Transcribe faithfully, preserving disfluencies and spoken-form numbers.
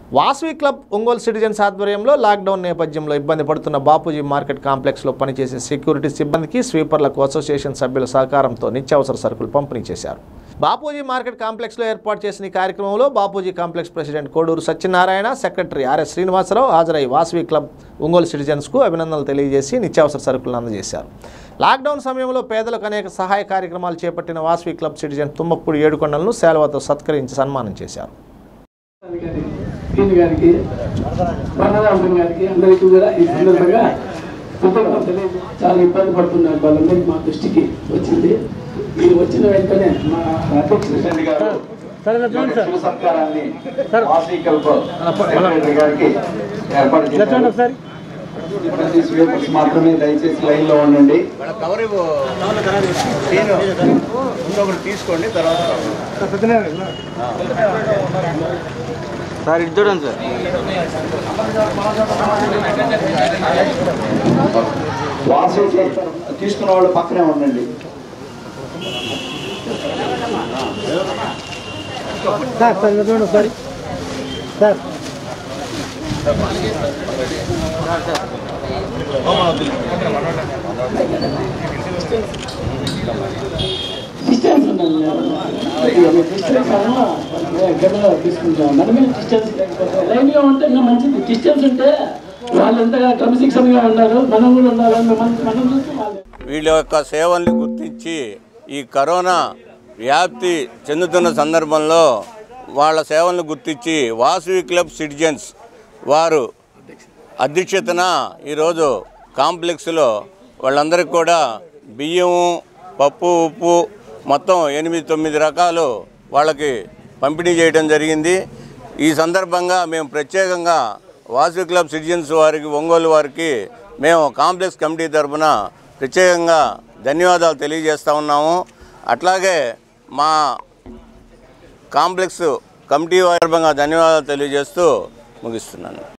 Vasavi club Ongole citizens ఆధ్వర్యంలో lockdown నేపథ్యంలో ఇబ్బంది పడుతున్న బాపూజీ మార్కెట్ కాంప్లెక్స్లో పనిచేసే సెక్యూరిటీ సిబ్బందికి స్వీపర్లకు అసోసియేషన్ సభ్యుల సహకారంతో నిత్యావసర సరుకులు పంపిణీ చేశారు. బాపూజీ మార్కెట్ కాంప్లెక్స్లో ఏర్పాటు చేసిన ఈ కార్యక్రమంలో Bapuji complex president Koduru Satyanarayana, secretary RS Srinivasarao హాజరై వాసవి క్లబ్ ఒంగోలు సిటిజన్స్కు అభినందనలు తెలియజేసి నిత్యావసర సరుకులను అందజేశారు. లాక్డౌన్ సమయంలో పేదలకు అనేక సహాయ కార్యక్రమాలు చేపట్టిన వాసవి క్లబ్ సిటిజన్ తుమ్మపూడి ఏడుకొండలను శాలువాతో సత్కరించి సన్మానం చేశారు. గారికి పన్నరామన్ గారికి అందరికీ కూడా ఈ సందర్భంగా చాలా ఇబ్బంది పడుతున్నారు. వాళ్ళందరికీ మా దృష్టికి వచ్చింది. మీరు వచ్చిన వెంటనే మా అధ్యక్షుడు గారు సత్కారాన్ని వాసవి క్లబ్ సెక్రటరీ గారికి ఏర్పాటు చేశారు. మాత్రమే దయచేసి లైన్ లో ఉండండి. తీసుకోండి తర్వాత సార్ ఇది చూడండి సార్. వాసవి తీసుకున్న వాళ్ళు పక్కనే ఉండండి. సార్ సార్ చూడండి సార్. సార్ డిస్టెన్స్ తీసుకుంటాం. మనమే డిస్టెన్స్ లేకపోతే లైన్ లో ఉంటే ఇంకా మంచిది. డిస్టెన్స్ ఉంటే వాళ్ళు ఎంతగా క్రమశిక్షణగా ఉన్నారు, మనం కూడా ఉండాలి. మనం చూస్తే వీళ్ళ యొక్క సేవల్ని గుర్తించి ఈ కరోనా వ్యాప్తి చెందుతున్న సందర్భంలో వాళ్ళ సేవలను గుర్తించి వాసవి క్లబ్ సిటిజన్స్ వారు అధ్యక్షతన ఈరోజు కాంప్లెక్స్లో వాళ్ళందరికీ కూడా బియ్యము, పప్పు, ఉప్పు మొత్తం ఎనిమిది తొమ్మిది రకాలు వాళ్ళకి పంపిణీ చేయడం జరిగింది. ఈ సందర్భంగా మేము ప్రత్యేకంగా వాసవి క్లబ్ సిటిజన్స్ వారికి, ఒంగోలు వారికి మేము కాంప్లెక్స్ కమిటీ తరఫున ప్రత్యేకంగా ధన్యవాదాలు తెలియజేస్తూ ఉన్నాము. అట్లాగే మా కాంప్లెక్స్ కమిటీ సందర్భంగా ధన్యవాదాలు తెలియజేస్తూ ముగిస్తున్నాను.